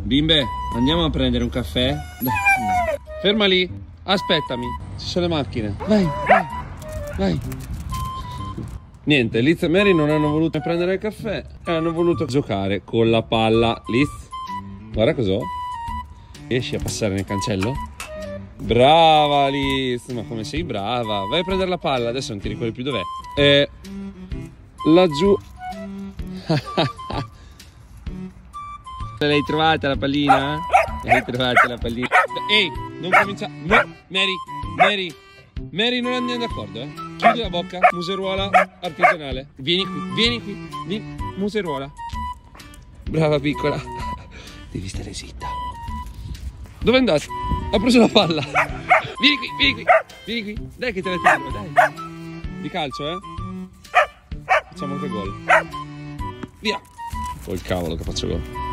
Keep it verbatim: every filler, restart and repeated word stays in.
Bimbe, andiamo a prendere un caffè? Dai. Ferma lì, aspettami, ci sono le macchine. Vai, vai, vai. Niente, Liz e Mary non hanno voluto prendere il caffè e hanno voluto giocare con la palla. Liz, guarda cos'ho. Riesci a passare nel cancello? Brava Liz, ma come sei brava. Vai a prendere la palla, adesso non ti ricordi più dov'è. Eh, laggiù. L'hai trovata la pallina? L'hai trovata la pallina? Ehi, non comincia. No, Mary, Mary, Mary, non andiamo d'accordo, eh? Chiudi la bocca, museruola artigianale. Vieni qui, vieni qui, vieni, museruola. Brava piccola. Devi stare zitta. Dove è andata? Ha preso la palla. Vieni qui, vieni qui, vieni qui. Dai che te la tiro, dai. Di calcio, eh? Facciamo anche gol. Via. Col cavolo che faccio gol.